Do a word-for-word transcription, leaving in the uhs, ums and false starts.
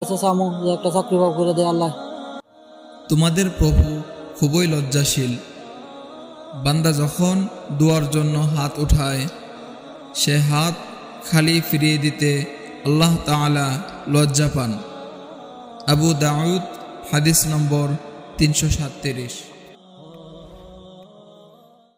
চামু যে একটা চাকরি বাব করে দেয় আল্লাহ। তোমাদের প্রভু খুবই লজ্জাশীল। বান্দা যখন দোয়ার জন্য হাত উঠায় সে হাত খালি ফিরিয়ে দিতে আল্লাহ তাআলা লজ্জা পান। আবু দাউদ হাদিস নম্বর তিনশো সাতত্রিশ।